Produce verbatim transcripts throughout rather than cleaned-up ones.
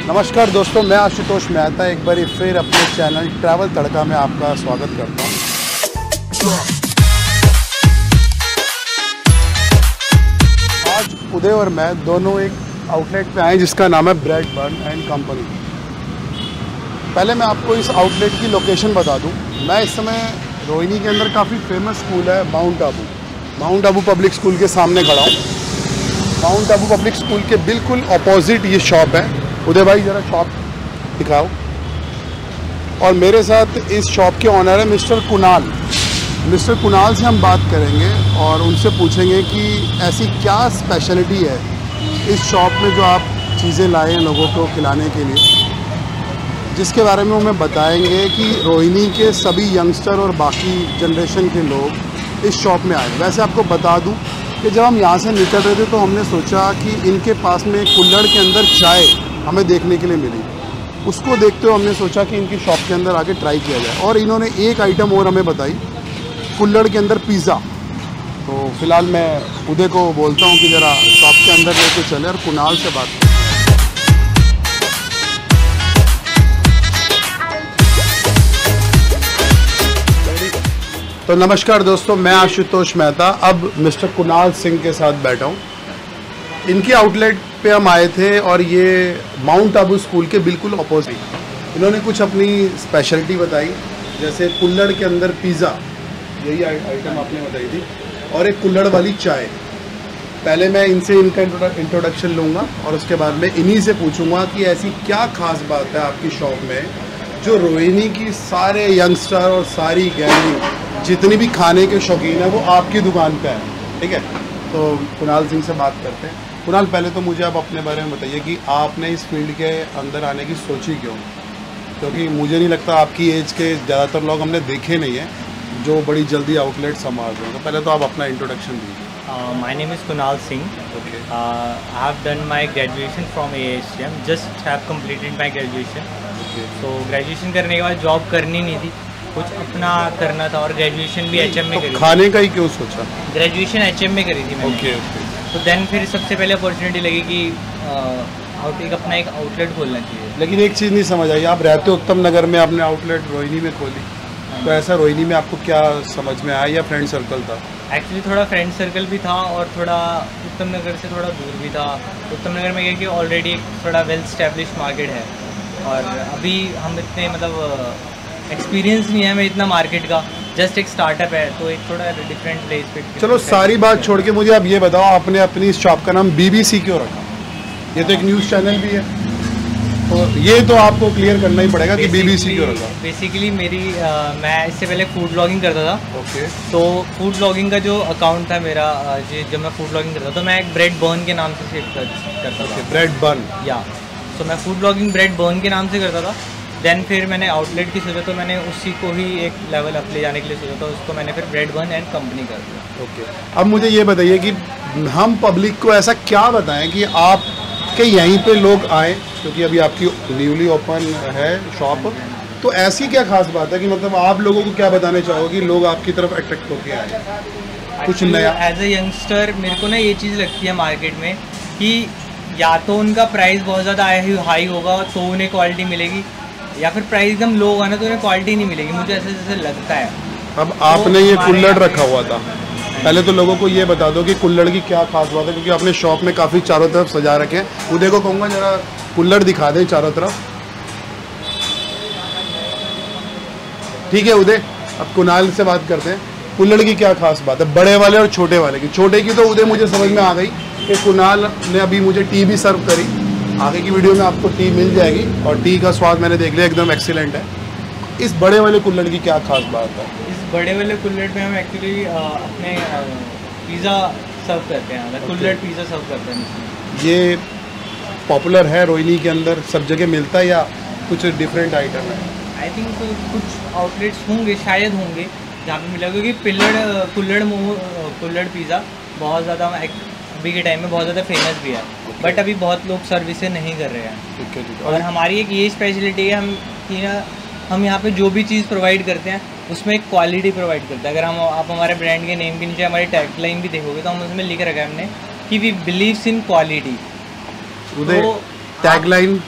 नमस्कार दोस्तों, मैं आशुतोष मेहता एक बार फिर अपने चैनल ट्रैवल तड़का में आपका स्वागत करता हूँ। आज उदय और मैं दोनों एक आउटलेट पे आए जिसका नाम है ब्रेड बन एंड कंपनी। पहले मैं आपको इस आउटलेट की लोकेशन बता दूं। मैं इस समय रोहिणी के अंदर काफ़ी फेमस स्कूल है Mount Abu Mount Abu public school के सामने खड़ा हूँ। माउंट आबू पब्लिक स्कूल के बिल्कुल अपोजिट ये शॉप है। उदय भाई ज़रा शॉप दिखाओ। और मेरे साथ इस शॉप के ऑनर है मिस्टर कुणाल। मिस्टर कुणाल से हम बात करेंगे और उनसे पूछेंगे कि ऐसी क्या स्पेशलिटी है इस शॉप में जो आप चीज़ें लाए हैं लोगों को खिलाने के लिए, जिसके बारे में वो हमें बताएंगे कि रोहिणी के सभी यंगस्टर और बाकी जनरेशन के लोग इस शॉप में आए। वैसे आपको बता दूं कि जब हम यहाँ से निकल रहे थे तो हमने सोचा कि इनके पास में कुल्हड़ के अंदर चाय हमें देखने के लिए मिली। उसको देखते हुए हमने सोचा कि इनकी शॉप के अंदर आके ट्राई किया जाए। और इन्होंने एक आइटम और हमें बताई, कुल्हड़ के अंदर पिज़्ज़ा। तो फिलहाल मैं उदय को बोलता हूँ कि ज़रा शॉप के अंदर लेके चले और कुणाल से बात करें। तो नमस्कार दोस्तों, मैं आशुतोष मेहता अब मिस्टर कुणाल सिंह के साथ बैठा हूँ। इनकी आउटलेट पे हम आए थे और ये माउंट आबू स्कूल के बिल्कुल अपोजिट। इन्होंने कुछ अपनी स्पेशलिटी बताई, जैसे कुल्हड़ के अंदर पिज़्ज़ा, यही आइटम आपने बताई थी, और एक कुल्हड़ वाली चाय। पहले मैं इनसे इनका इंट्रोडक्शन लूँगा और उसके बाद में इन्हीं से पूछूंगा कि ऐसी क्या खास बात है आपकी शॉप में जो रोहिणी की सारे यंगस्टर और सारी गैंग जितनी भी खाने के शौकीन है वो आपकी दुकान पे है। ठीक है, तो कुणाल सिंह से बात करते हैं। कुणाल, पहले तो मुझे आप अपने बारे में बताइए कि आपने इस फील्ड के अंदर आने की सोची क्यों? क्योंकि मुझे नहीं लगता आपकी एज के ज़्यादातर लोग हमने देखे नहीं हैं जो बड़ी जल्दी आउटलेट संभाल रहे हैं। तो पहले तो आप अपना इंट्रोडक्शन दीजिए। My name is Kunal Singh. Okay, I have done my graduation from A S C M, just have completed my graduation. तो ग्रेजुएशन करने के बाद जॉब करनी नहीं थी, कुछ अपना करना था, और ग्रेजुएशन भी एच एम में तो करी। खाने का ही क्यों सोचा? ग्रेजुएशन एच एम में करी थी मैंने। Okay okay. तो देन फिर सबसे पहले अपॉर्चुनिटी लगी कि आउट एक अपना एक आउटलेट खोलना चाहिए। लेकिन एक चीज़ नहीं समझ आई, आप रहते हो उत्तम नगर में, आपने आउटलेट रोहिणी में खोली, तो ऐसा रोहिणी में आपको क्या समझ में आया या फ्रेंड सर्कल था? एक्चुअली थोड़ा फ्रेंड सर्कल भी था और थोड़ा उत्तम नगर से थोड़ा दूर भी था। उत्तम नगर में क्या कि ऑलरेडी एक थोड़ा वेल स्टैब्लिश मार्केट है और अभी हम इतने मतलब एक्सपीरियंस नहीं है हमें इतना मार्केट का, जस्ट एक स्टार्टअप है, तो एक थोड़ा डिफरेंट प्लेस पे। चलो सारी बात छोड़ के मुझे अब ये बताओ, आपने अपनी इस शॉप का नाम बीबीसी क्यों रखा? ये तो एक न्यूज़ चैनल भी है, तो ये तो आपको क्लियर करना ही पड़ेगा कि बीबीसी क्यों रखा। बेसिकली मेरी आ, मैं इससे पहले फूड ब्लॉगिंग करता था। ओके। तो फूड ब्लॉगिंग का जो अकाउंट था मेरा, जो जब मैं फूड ब्लॉगिंग करता था तो मैं एक ब्रेड बर्न के नाम से सेट करता था। ब्रेड बर्न, या तो मैं फूड ब्लॉगिंग ब्रेड बर्न के नाम से करता था। देन फिर मैंने आउटलेट की सोचा तो मैंने उसी को ही एक लेवल अप ले जाने के लिए सोचा, तो उसको मैंने फिर ब्रेड बर्न एंड कंपनी कर दिया। ओके। अब मुझे ये बताइए कि हम पब्लिक को ऐसा क्या बताएं कि आप के यहीं पे लोग आएँ, क्योंकि अभी आपकी न्यूली ओपन है शॉप, तो ऐसी क्या खास बात है कि मतलब आप लोगों को क्या बताने चाहोगे कि लोग आपकी तरफ अट्रैक्ट होकर आए कुछ नया? एज ए यंगस्टर मेरे को ना ये चीज़ लगती है मार्केट में कि या तो उनका प्राइस बहुत ज़्यादा हाई होगा तो उन्हें क्वालिटी मिलेगी, या फिर प्राइस एकदम लो होगा ना तो उन्हें क्वालिटी नहीं मिलेगी। मुझे ऐसे जैसे लगता है। अब आपने ये कुल्हड़ रखा हुआ था, पहले तो लोगों को ये बता दो कि कुल्हड़ की क्या खास बात है, क्योंकि आपने शॉप में काफ़ी चारों तरफ सजा रखे हैं। उदय को कहूँगा जरा कुल्हड़ दिखा दें चारों तरफ। ठीक है उदय, अब कुणाल से बात करते हैं, कुल्हड़ की क्या खास बात है बड़े वाले और छोटे वाले की? छोटे की तो उदय मुझे समझ में आ गई कि कुणाल ने अभी मुझे टी भी सर्व करी, आगे की वीडियो में आपको टी मिल जाएगी, और टी का स्वाद मैंने देख लिया एकदम एक्सीलेंट है। इस बड़े वाले कुल्हड़ की क्या खास बात है? इस बड़े वाले कुल्हड़ में हम एक्चुअली अपने पिज़्ज़ा सर्व करते हैं, कुल्हड़ पिज़्ज़ा सर्व करते हैं। ये पॉपुलर है रोहिणी के अंदर, सब जगह मिलता है या कुछ डिफरेंट आइटम है? आई थिंक तो कुछ आउटलेट्स होंगे, शायद होंगे जहाँ पे मिलेगा, क्योंकि पिल्लड़ कुल्हड़ मोमो कुल्हड़ पिज़्ज़ा बहुत ज़्यादा अभी के टाइम में बहुत ज़्यादा फेमस भी है, बट अभी बहुत लोग सर्विसें नहीं कर रहे हैं। ठीक है, ठीक है। और हमारी एक ये स्पेशलिटी है, हम कि ना हम यहाँ पे जो भी चीज़ प्रोवाइड करते हैं उसमें एक क्वालिटी प्रोवाइड करते हैं। अगर हम आप हमारे ब्रांड के नेम के नीचे हमारी टैगलाइन भी देखोगे तो हम उसमें लिख रखा है हमने कि we believes in quality. Uday, tagline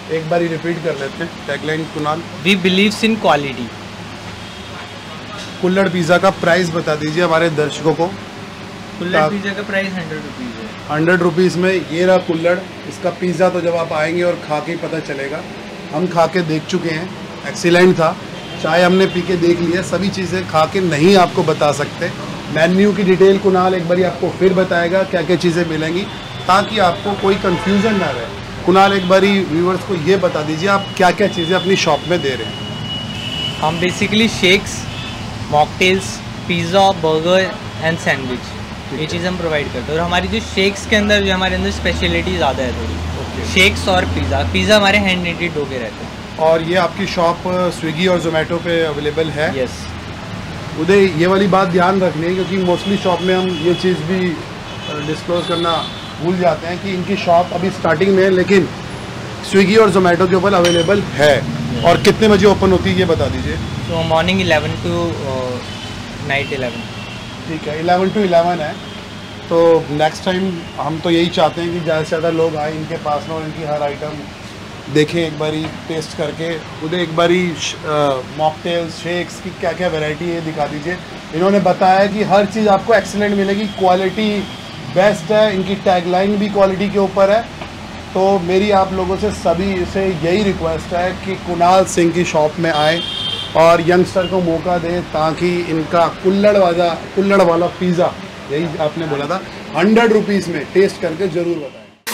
एक बार ही रिपीट कर लेते हैं tagline Kunal. We believes in quality. Kulhad pizza का प्राइस बता दीजिए हमारे दर्शकों को। कुल्हड़ पिज़्ज़ा का प्राइस हंड्रेड रुपीज़ है। हंड्रेड रुपीज़ में ये रहा कुल्हड़। इसका पिज़्ज़ा तो जब आप आएंगे और खा के ही पता चलेगा। हम खा के देख चुके हैं, एक्सीलेंट था। चाय हमने पी के देख लिया, सभी चीज़ें खा के नहीं आपको बता सकते। मेन्यू की डिटेल कुणाल एक बार आपको फिर बताएगा क्या क्या चीज़ें मिलेंगी, ताकि आपको कोई कंफ्यूजन ना रहे। कुणाल एक बारी व्यूवर्स को ये बता दीजिए आप क्या क्या चीज़ें अपनी शॉप में दे रहे हैं। हम basically shakes, mocktails, pizza, burger and sandwich, ये चीज़ हम प्रोवाइड करते हैं। और हमारी जो शेक्स के अंदर जो हमारे अंदर स्पेशलिटी ज़्यादा है थोड़ी, okay. शेक्स और पिज़्ज़ा पिज़्ज़ा हमारे हैंड निटेड डो के रहते हैं। और ये आपकी शॉप स्विगी और जोमेटो पे अवेलेबल है? यस। उदय, ये वाली बात ध्यान रखनी है क्योंकि मोस्टली शॉप में हम ये चीज़ भी डिस्क्लोज करना भूल जाते हैं कि इनकी शॉप अभी स्टार्टिंग में है, लेकिन स्विगी और जोमेटो के ऊपर अवेलेबल है। yes. और कितने बजे ओपन होती है ये बता दीजिए। तो morning eleven to night eleven. ठीक है, इलेवन टू इलेवन है। तो नेक्स्ट टाइम हम तो यही चाहते हैं कि ज़्यादा से ज़्यादा लोग आए इनके पास में और इनकी हर आइटम देखें, एक बारी टेस्ट करके। उधर एक बारी मॉकटेल्स, शेक्स की क्या क्या वैरायटी है दिखा दीजिए। इन्होंने बताया कि हर चीज़ आपको एक्सीलेंट मिलेगी, क्वालिटी बेस्ट है, इनकी टैगलाइन भी क्वालिटी के ऊपर है। तो मेरी आप लोगों से सभी से यही रिक्वेस्ट है कि कुणाल सिंह की शॉप में आए और यंगस्टर को मौका दें, ताकि इनका कुल्हड़ वाला कुल्हड़ वाला पिज़्ज़ा, यही आपने बोला था, हंड्रेड रुपीज़ में टेस्ट करके ज़रूर बताएं।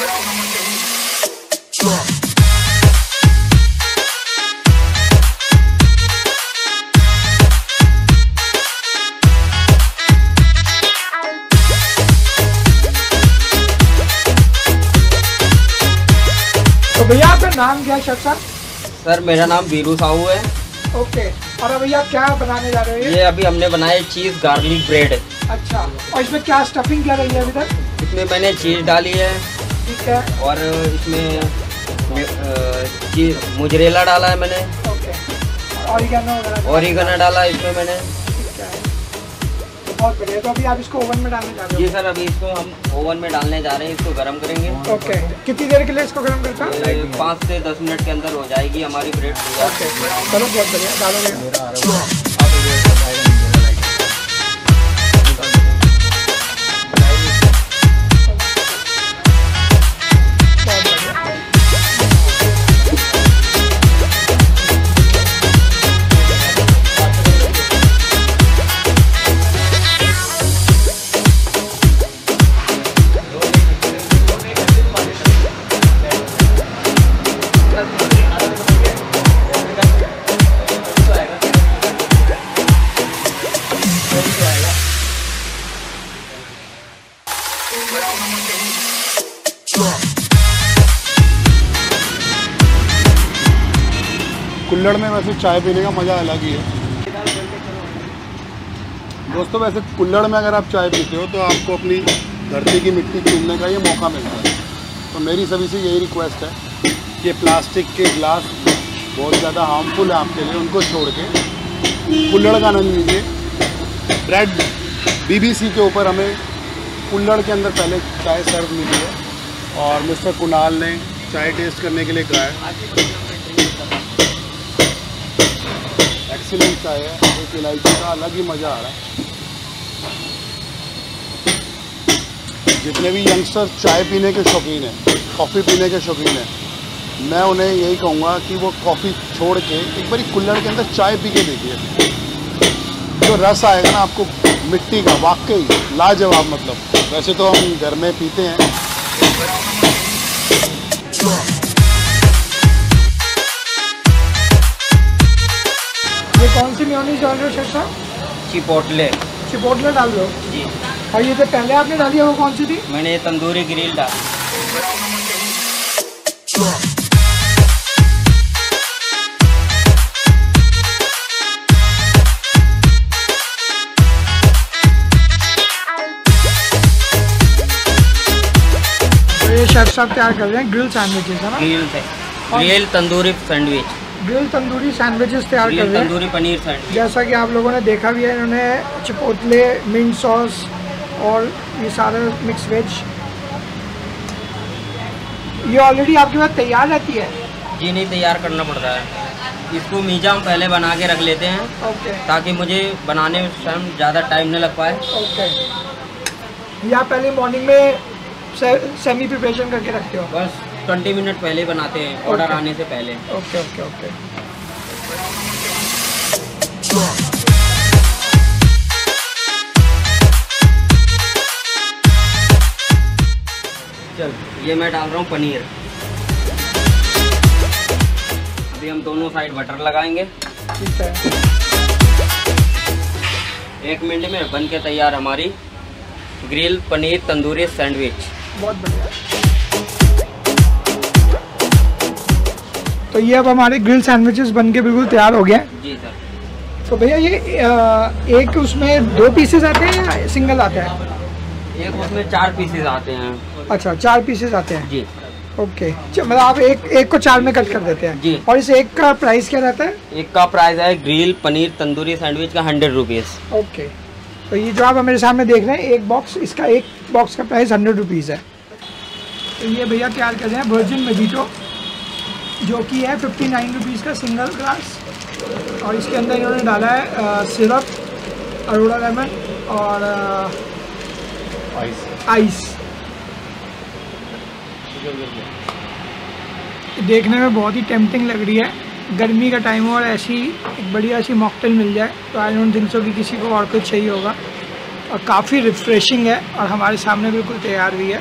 तो भैया आपका नाम क्या है शेफ साहब? सर मेरा नाम वीरू साहू है। ओके। और भैया क्या बनाने जा रहे हैं? ये अभी हमने बनाया चीज़ गार्लिक ब्रेड। अच्छा, और इसमें क्या स्टफिंग क्या रही है अभी तक? इसमें मैंने चीज़ डाली है। ठीक है। और इसमें चीज़ मोज़रेला डाला है मैंने। ओके। ऑरिगेनो वगैरह ऑरिगेनो डाला है इसमें मैंने। ठीक है, बहुत बढ़िया। तो अभी आप इसको ओवन में डालने जा रहे हो? जी सर, अभी इसको हम ओवन में डालने जा रहे हैं, इसको गर्म करेंगे। ओके। कितनी देर के लिए इसको गर्म करता है? पाँच से दस मिनट के अंदर हो जाएगी हमारी ब्रेड। ओके, चलो बहुत बढ़िया। डालोगे? कुल्हड़ में वैसे चाय पीने का मज़ा अलग ही है दोस्तों। वैसे कुल्हड़ में अगर आप चाय पीते हो तो आपको अपनी धरती की मिट्टी चूमने का ये मौका मिलता है। तो मेरी सभी से यही रिक्वेस्ट है कि प्लास्टिक के गिलास बहुत ज़्यादा हार्मफुल है आपके लिए, उनको छोड़ के कुल्हड़ का आनंद लीजिए। ब्रेड बीबीसी के ऊपर हमें कुल्हड़ के अंदर पहले चाय सर्व मिली है और मिस्टर कुणाल ने चाय टेस्ट करने के लिए कहा है। एक्सीलेंट चाय है, एक इलायची का अलग ही मज़ा आ रहा है। जितने भी यंगस्टर चाय पीने के शौकीन हैं, कॉफ़ी पीने के शौकीन हैं, मैं उन्हें यही कहूँगा कि वो कॉफ़ी छोड़ के एक बारी कुल्हड़ के अंदर चाय पी के देखिए। जो रस आएगा ना आपको मिट्टी का, वाकई लाजवाब। मतलब वैसे तो हम घर में पीते हैं। ये कौन सी मेयोनीज डाल रहे हो शेफ साहब? चिपोटले। चिपोटले डाल रहे हो जी। और ये जो पहले आपने डाली है वो कौन सी थी? मैंने तंदूरी ग्रिल डाली। तो ये शेफ साहब तैयार कर रहे हैं ग्रिल सैंडविचेस, है ना? Grill grill tandoori sandwich, grill tandoori sandwiches तैयार कर रहे हैं। तंदूरी पनीर सैंडविच। जैसा कि आप लोगों ने देखा भी है, इन्होंने चिपोटले, मिंट सॉस और ये सारा मिक्स वेज, ये ऑलरेडी आपके पास तैयार रहती है? जी नहीं तैयार करना पड़ता है। इसको मीजा हम पहले बना के रख लेते हैं ओके ताकि मुझे बनाने में टाइम ज़्यादा टाइम न लग पाए। ओके, या पहले मॉर्निंग में से, सेमी प्रिपरेशन करके रखते हो? बस ट्वेंटी मिनट पहले बनाते हैं, ऑर्डर आने से पहले। Okay okay okay. चल ये मैं डाल रहा हूँ पनीर। अभी हम दोनों साइड बटर लगाएंगे। ठीक है, एक मिनट में बन के तैयार हमारी ग्रिल पनीर तंदूरी सैंडविच। बहुत बढ़िया। तो ये अब हमारे ग्रिल सैंडविचेस बन के बिल्कुल तैयार हो गए हैं। जी सर। तो भैया ये आ, एक उसमें दो पीसेस आते हैं या सिंगल आता है? एक उसमें चार पीसेस आते हैं। अच्छा, चार पीसेस आते हैं। जी ओके, मतलब आप एक एक को चार में कट कर देते हैं। जी। और इस एक का प्राइस क्या रहता है? एक का प्राइस है ग्रिल पनीर तंदूरी सैंडविच का हंड्रेड रुपीज़। ओके, तो ये जो आप मेरे सामने देख रहे हैं एक बॉक्स, इसका एक बॉक्स का प्राइस हंड्रेड रुपीज़ है। तो ये भैया तैयार कर रहे हैं वर्जिन मोजिटो, जो कि है फिफ्टी नाइन रुपीज़ का सिंगल ग्लास। और इसके अंदर इन्होंने डाला है सिरप, अरोड़ा लेमन और आइस। आइस। देखने में बहुत ही टेम्पटिंग लग रही है। गर्मी का टाइम हो और ऐसी एक बढ़िया सी मॉकटेल मिल जाए तो आई डोंट थिंक सो कि किसी को और कुछ चाहिए होगा। और काफ़ी रिफ्रेशिंग है और हमारे सामने बिल्कुल तैयार हुई है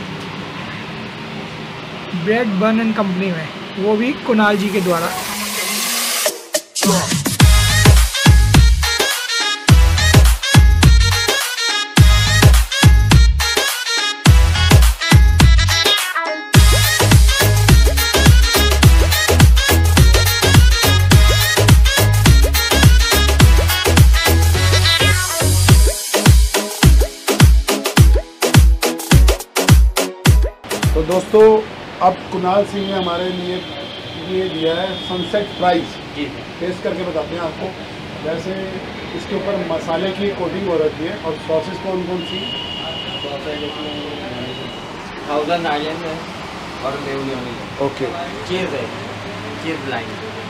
ब्रेड बन एंड कंपनी में, वो भी कुणाल जी के द्वारा। तो दोस्तों अब कुणाल सिंह ने हमारे लिए ये दिया है सनसेट फ्राइज। जी टेस्ट करके बताते हैं आपको। वैसे इसके ऊपर मसाले की कोटिंग हो रखी है। और सॉसेस कौन कौन सी? थाउजेंड आइलैंड है और मेयोनीज। ओके, चीज़ है, चीज़ लाइन।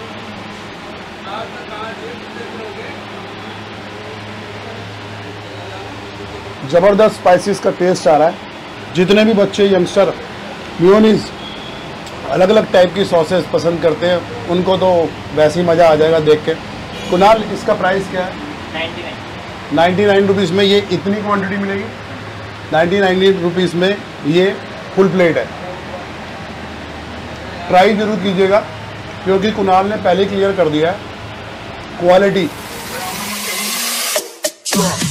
ज़बरदस्त स्पाइसेस का टेस्ट आ रहा है। जितने भी बच्चे यंगस्टर मेयोनीज अलग अलग टाइप की सॉसेस पसंद करते हैं उनको तो वैसे ही मज़ा आ जाएगा देख के। कुणाल, इसका प्राइस क्या है? Ninety nine ninety nine rupees में ये इतनी क्वांटिटी मिलेगी। नाइन्टी नाइन रुपीज़ में ये फुल प्लेट है। ट्राई ज़रूर कीजिएगा क्योंकि कुणाल ने पहले क्लियर कर दिया है क्वालिटी।